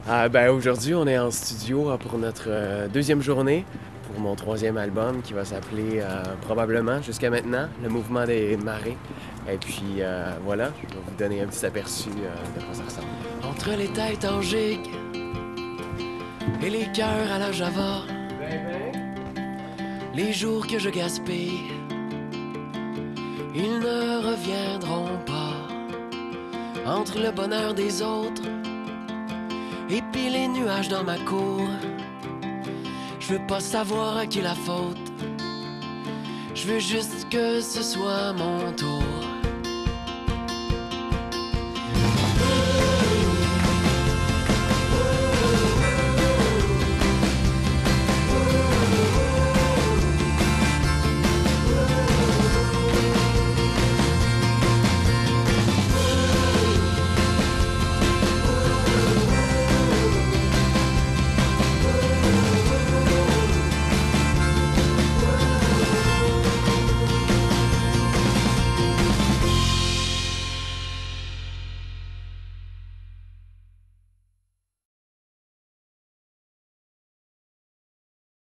Aujourd'hui, on est en studio pour notre deuxième journée pour mon troisième album qui va s'appeler probablement jusqu'à maintenant Le Mouvement des Marées. Et puis voilà, je vais vous donner un petit aperçu de quoi ça ressemble. Entre les têtes en gigue et les cœurs à la java, les jours que je gaspille, ils ne reviendront pas. Entre le bonheur des autres et puis les nuages dans ma cour, je veux pas savoir à qui la faute, je veux juste que ce soit mon tour.